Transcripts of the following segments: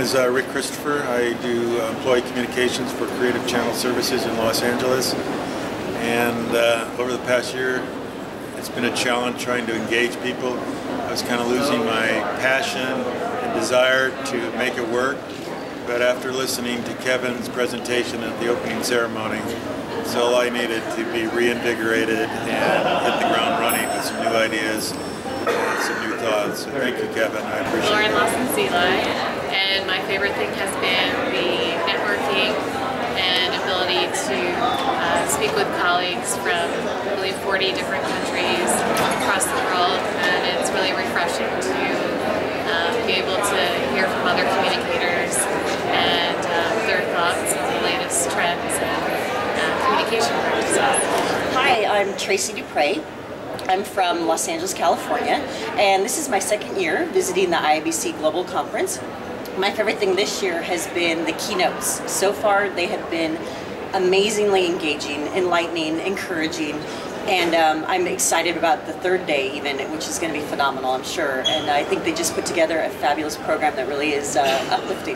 is Rick Christopher. I do employee communications for Creative Channel Services in Los Angeles. And over the past year, it's been a challenge trying to engage people. I was kind of losing my passion and desire to make it work. But after listening to Kevin's presentation at the opening ceremony, it's all I needed to be reinvigorated and hit the ground running with some new ideas and some new thoughts. So thank you, Kevin. I appreciate it. Lauren Lawson-Seeley, and my favorite thing has been the networking and ability to speak with colleagues from, I believe, 40 different countries across the world, and it's really refreshing to be able to hear from other communicators and their thoughts on the latest trends and communication practices. Hi, I'm Tracy Dupre. I'm from Los Angeles, California, and this is my second year visiting the IABC Global Conference. My favorite thing this year has been the keynotes. So far, they have been amazingly engaging, enlightening, encouraging, and I'm excited about the third day even, which is going to be phenomenal, I'm sure. And I think they just put together a fabulous program that really is uplifting.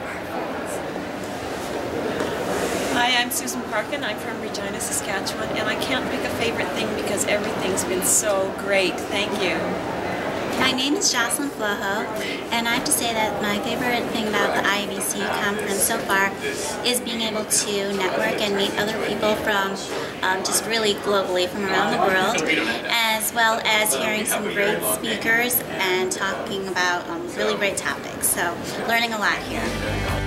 Hi, I'm Susan Parkin. I'm from Regina, Saskatchewan, and I can't pick a favorite thing because everything's been so great. Thank you. My name is Jocelyn Flojo, and I have to say that my favorite thing about the IABC conference so far is being able to network and meet other people from just really globally from around the world, as well as hearing some great speakers and talking about really great topics. So learning a lot here.